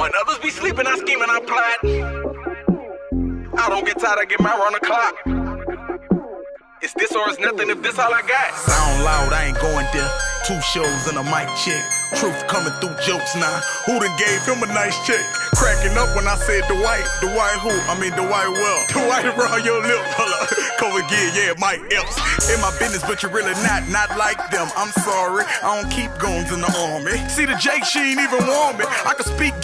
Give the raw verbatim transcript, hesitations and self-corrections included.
When others be sleeping, I scheme and I plot. I don't get tired, I get my run the clock. It's this or it's nothing if this all I got. Sound loud, I ain't going deaf. Two shows and a mic check. Truth coming through jokes now. Who done gave him a nice check? Cracking up when I said Dwight. Dwight who? I mean Dwight well. Dwight around your lip. Hold up. Come again, yeah, Mike Epps. In my business, but you're really not, not like them. I'm sorry, I don't keep guns in the army. See the Jake, she ain't even want me. I can speak